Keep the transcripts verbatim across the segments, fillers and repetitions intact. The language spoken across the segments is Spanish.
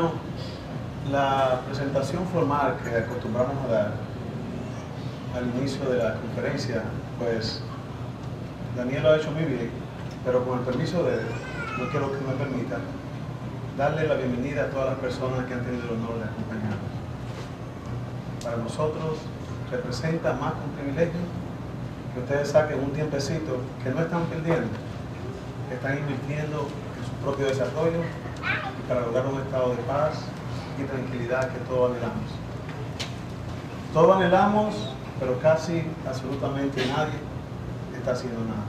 Bueno, la presentación formal que acostumbramos a dar al inicio de la conferencia, pues Daniel lo ha hecho muy bien, pero con el permiso de él, yo quiero que me permita darle la bienvenida a todas las personas que han tenido el honor de acompañarnos. Para nosotros representa más que un privilegio que ustedes saquen un tiempecito que no están perdiendo, que están invirtiendo en su propio desarrollo y para lograr un estado de paz y tranquilidad que todos anhelamos. Todos anhelamos, pero casi absolutamente nadie está haciendo nada.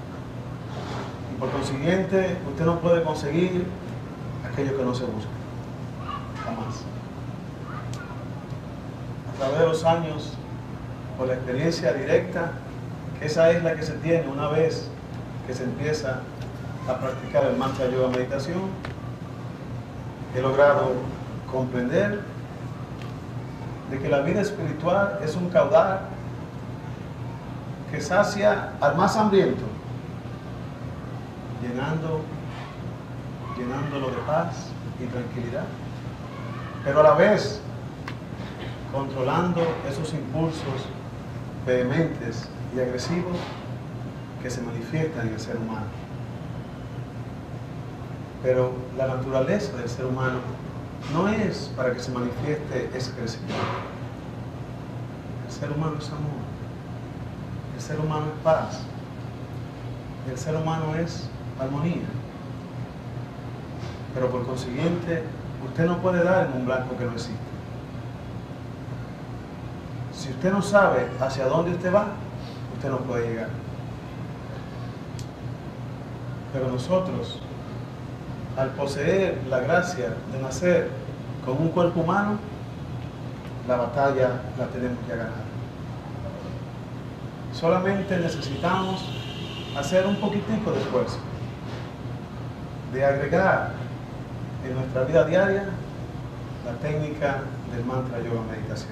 Y por consiguiente, usted no puede conseguir aquello que no se busca. Jamás. A través de los años, por la experiencia directa, que esa es la que se tiene una vez que se empieza a practicar el mantra yoga meditación, he logrado comprender de que la vida espiritual es un caudal que sacia al más hambriento, llenando, llenándolo de paz y tranquilidad, pero a la vez controlando esos impulsos vehementes y agresivos que se manifiestan en el ser humano. Pero la naturaleza del ser humano no es para que se manifieste ese crecimiento. El ser humano es amor. El ser humano es paz. El ser humano es armonía. Pero por consiguiente, usted no puede dar en un blanco que no existe. Si usted no sabe hacia dónde usted va, usted no puede llegar. Pero nosotros, al poseer la gracia de nacer con un cuerpo humano, la batalla la tenemos que ganar. Solamente necesitamos hacer un poquitico de esfuerzo, de agregar en nuestra vida diaria la técnica del mantra yoga meditación.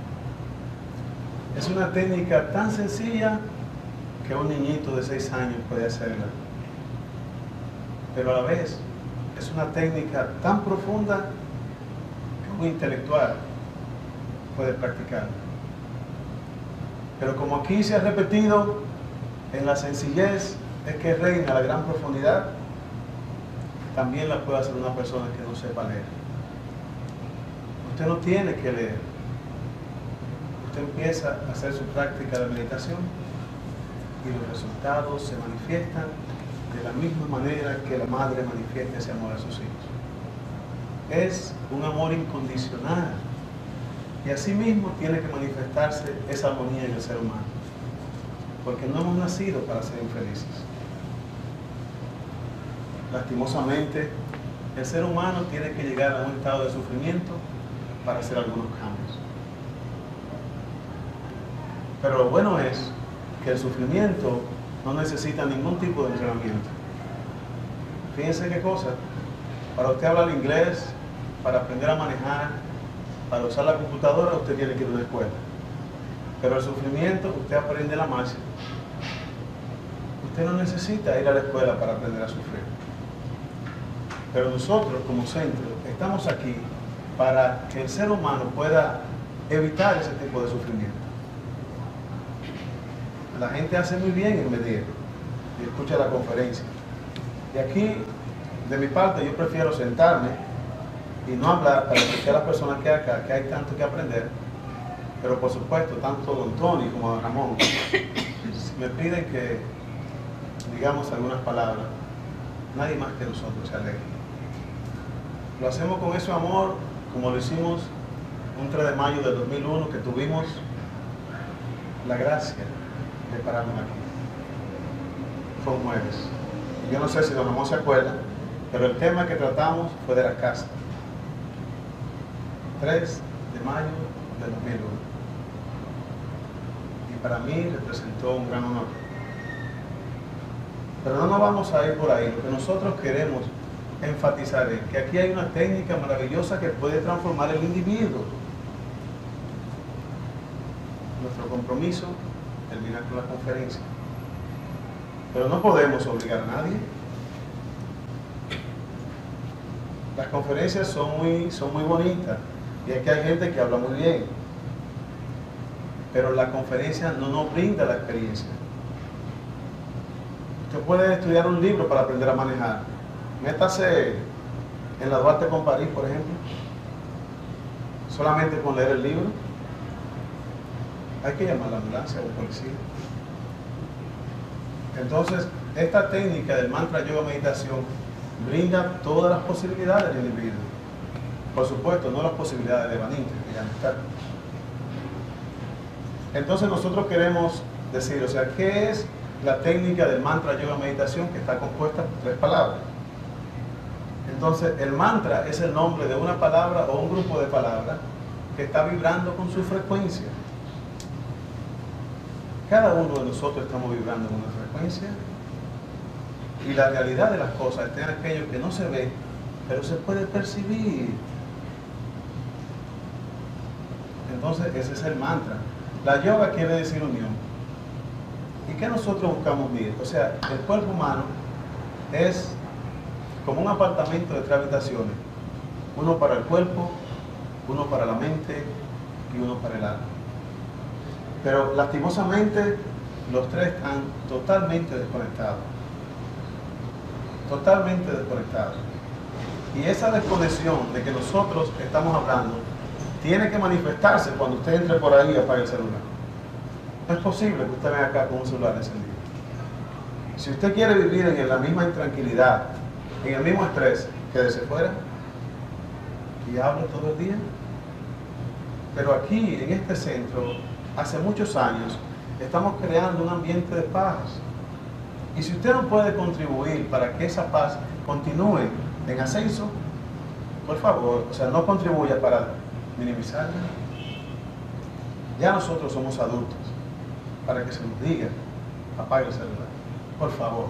Es una técnica tan sencilla que un niñito de seis años puede hacerla, pero a la vez es una técnica tan profunda que un intelectual puede practicar. Pero como aquí se ha repetido, en la sencillez es que reina la gran profundidad, también la puede hacer una persona que no sepa leer. Usted no tiene que leer. Usted empieza a hacer su práctica de meditación y los resultados se manifiestan de la misma manera que la madre manifiesta ese amor a sus hijos. Es un amor incondicional y asimismo tiene que manifestarse esa armonía en el ser humano, porque no hemos nacido para ser infelices. Lastimosamente, el ser humano tiene que llegar a un estado de sufrimiento para hacer algunos cambios. Pero lo bueno es que el sufrimiento no necesita ningún tipo de entrenamiento. Fíjense qué cosa, para usted hablar inglés, para aprender a manejar, para usar la computadora, usted tiene que ir a una escuela. Pero el sufrimiento, usted aprende la marcha. Usted no necesita ir a la escuela para aprender a sufrir. Pero nosotros, como centro, estamos aquí para que el ser humano pueda evitar ese tipo de sufrimiento. La gente hace muy bien en medir y escucha la conferencia. Y aquí, de mi parte, yo prefiero sentarme y no hablar para escuchar a las personas que hay acá, que hay tanto que aprender. Pero por supuesto, tanto don Tony como don Ramón me piden que digamos algunas palabras. Nadie más que nosotros se alegra. Lo hacemos con ese amor, como lo hicimos un tres de mayo del dos mil uno, que tuvimos la gracia de pararnos aquí. Fue un jueves. Yo no sé si don Ramón se acuerda, pero el tema que tratamos fue de la casta. tres de mayo del dos mil uno. Y para mí representó un gran honor. Pero no nos vamos a ir por ahí. Lo que nosotros queremos enfatizar es que aquí hay una técnica maravillosa que puede transformar el individuo. Nuestro compromiso termina con la conferencia. Pero no podemos obligar a nadie. las conferencias son muy, son muy bonitas y es que hay gente que habla muy bien, pero la conferencia no nos brinda la experiencia. Usted puede estudiar un libro para aprender a manejar. Métase en la Duarte con París, por ejemplo, solamente con leer el libro. Hay que llamar a la ambulancia o policía. Entonces, esta técnica del mantra, yoga, meditación brinda todas las posibilidades del individuo. Por supuesto, no las posibilidades de Vanita, que ya no está. Entonces nosotros queremos decir, o sea, ¿qué es la técnica del mantra, yoga, meditación? Que está compuesta por tres palabras. Entonces, el mantra es el nombre de una palabra o un grupo de palabras que está vibrando con su frecuencia. Cada uno de nosotros estamos vibrando con una frecuencia y la realidad de las cosas está en aquello que no se ve, pero se puede percibir. Entonces, ese es el mantra. La yoga quiere decir unión. ¿Y qué nosotros buscamos vivir? O sea, el cuerpo humano es como un apartamento de tres habitaciones. Uno para el cuerpo, uno para la mente y uno para el alma. Pero lastimosamente los tres están totalmente desconectados. Totalmente desconectados. Y esa desconexión de que nosotros estamos hablando tiene que manifestarse cuando usted entre por ahí y apague el celular. No es posible que usted venga acá con un celular encendido. Si usted quiere vivir en la misma intranquilidad, en el mismo estrés, quédese fuera y hable todo el día. Pero aquí, en este centro, hace muchos años, estamos creando un ambiente de paz. Y si usted no puede contribuir para que esa paz continúe en ascenso, por favor, o sea, no contribuya para minimizarla. Ya nosotros somos adultos, para que se nos diga, apague el celular, por favor.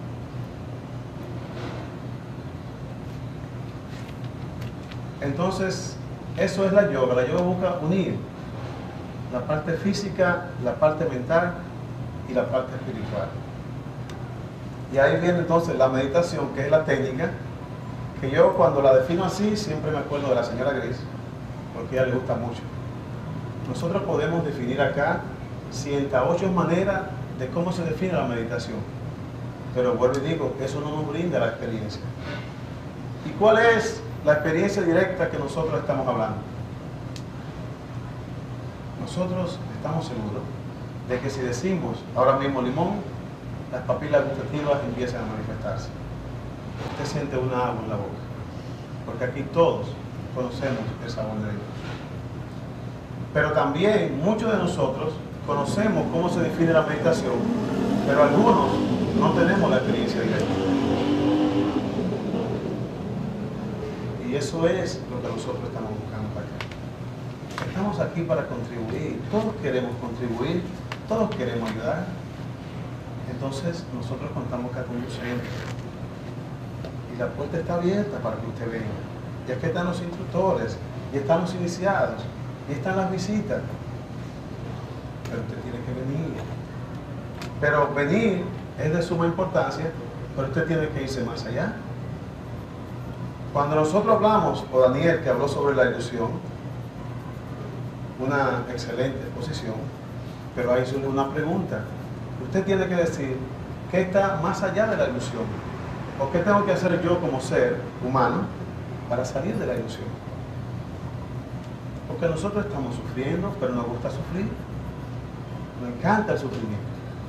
Entonces, eso es la yoga. La yoga busca unir la parte física, la parte mental y la parte espiritual. Y ahí viene entonces la meditación, que es la técnica, que yo cuando la defino así, siempre me acuerdo de la señora Gris, porque a ella le gusta mucho. Nosotros podemos definir acá ciento ocho maneras de cómo se define la meditación. Pero vuelvo y digo, eso no nos brinda la experiencia. ¿Y cuál es la experiencia directa que nosotros estamos hablando? Nosotros estamos seguros de que si decimos ahora mismo limón, las papilas gustativas empiezan a manifestarse. Usted siente una agua en la boca, porque aquí todos conocemos el sabor de Dios. Pero también muchos de nosotros conocemos cómo se define la meditación, pero algunos no tenemos la experiencia directa. Y eso es lo que nosotros estamos buscando para acá. Estamos aquí para contribuir, todos queremos contribuir, todos queremos ayudar. Entonces nosotros contamos acá con un centro. Y la puerta está abierta para que usted venga. Y aquí están los instructores, y están los iniciados, y están las visitas. Pero usted tiene que venir. Pero venir es de suma importancia, pero usted tiene que irse más allá. Cuando nosotros hablamos, o Daniel que habló sobre la ilusión, una excelente exposición, pero ahí surge una pregunta. Usted tiene que decir qué está más allá de la ilusión, o qué tengo que hacer yo como ser humano para salir de la ilusión. Porque nosotros estamos sufriendo, pero nos gusta sufrir. Nos encanta el sufrimiento.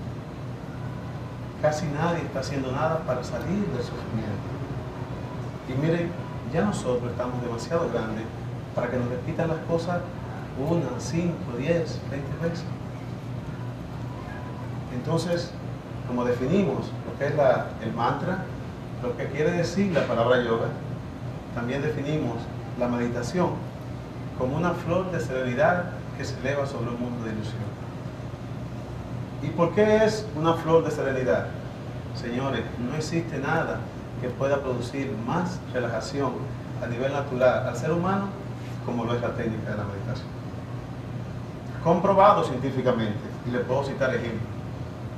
Casi nadie está haciendo nada para salir del sufrimiento. Y miren, ya nosotros estamos demasiado grandes para que nos repitan las cosas una, cinco, diez, veinte veces. Entonces, como definimos lo que es la, el mantra, lo que quiere decir la palabra yoga, también definimos la meditación como una flor de serenidad que se eleva sobre un mundo de ilusión. ¿Y por qué es una flor de serenidad? Señores, no existe nada que pueda producir más relajación a nivel natural al ser humano como lo es la técnica de la meditación. Comprobado científicamente, y les puedo citar ejemplos,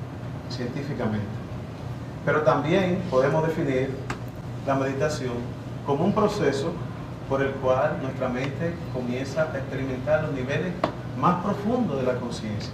científicamente. Pero también podemos definir la meditación como un proceso por el cual nuestra mente comienza a experimentar los niveles más profundos de la conciencia.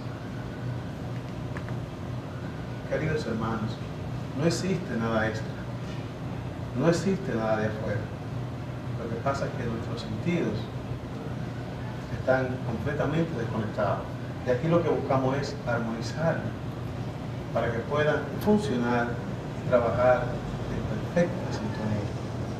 Queridos hermanos, no existe nada extra, no existe nada de afuera. Lo que pasa es que nuestros sentidos están completamente desconectados. Y aquí lo que buscamos es armonizar para que puedan funcionar y trabajar en perfecta sintonía.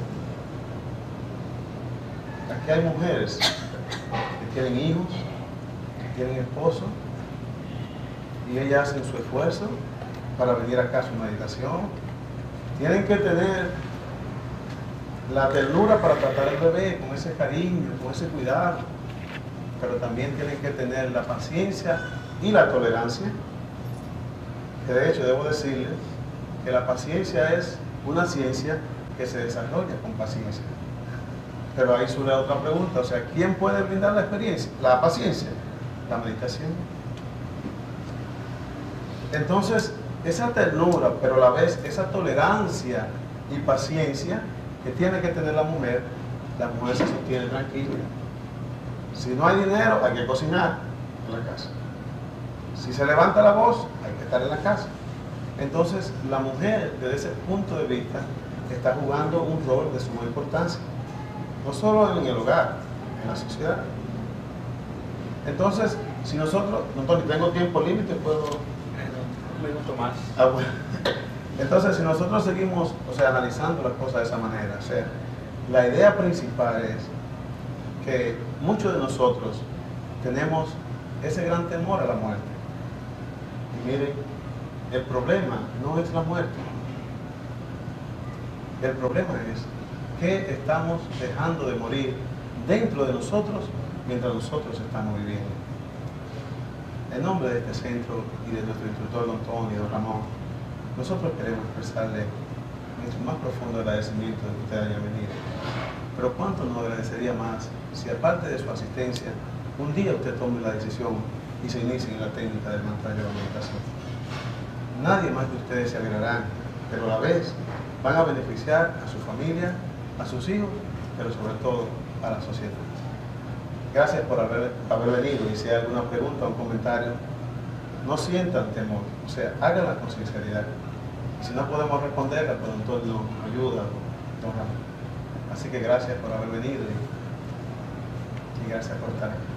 Aquí hay mujeres que tienen hijos, que tienen esposo, y ellas hacen su esfuerzo para venir acá a su meditación. Tienen que tener la ternura para tratar al bebé con ese cariño, con ese cuidado, pero también tienen que tener la paciencia y la tolerancia, que de hecho debo decirles que la paciencia es una ciencia que se desarrolla con paciencia. Pero ahí surge otra pregunta, o sea, ¿quién puede brindar la experiencia? La paciencia, la meditación. Entonces, esa ternura, pero a la vez esa tolerancia y paciencia que tiene que tener la mujer, la mujer se sostiene tranquila. Si no hay dinero, hay que cocinar en la casa. Si se levanta la voz, hay que estar en la casa. Entonces, la mujer, desde ese punto de vista, está jugando un rol de suma importancia. No solo en el hogar, en la sociedad. Entonces, si nosotros, no tengo tiempo límite, puedo... Un minuto más. Ah, bueno. Entonces, si nosotros seguimos, o sea, analizando las cosas de esa manera, o sea, la idea principal es que muchos de nosotros tenemos ese gran temor a la muerte. Y miren, el problema no es la muerte. El problema es que estamos dejando de morir dentro de nosotros mientras nosotros estamos viviendo. En nombre de este centro y de nuestro instructor don Tony y don Ramón, nosotros queremos expresarle nuestro más profundo agradecimiento de que usted haya venido. Pero cuánto nos agradecería más si aparte de su asistencia, un día usted tome la decisión y se inicie en la técnica del mantra de la meditación. Nadie más de ustedes se alegrarán, pero a la vez van a beneficiar a su familia, a sus hijos, pero sobre todo a la sociedad. Gracias por haber, haber venido, y si hay alguna pregunta o un comentario, no sientan temor, o sea, háganla con sinceridad. Si no podemos responderla, pues el doctor nos ayuda, don Ramón. Así que gracias por haber venido y, y gracias por estar aquí.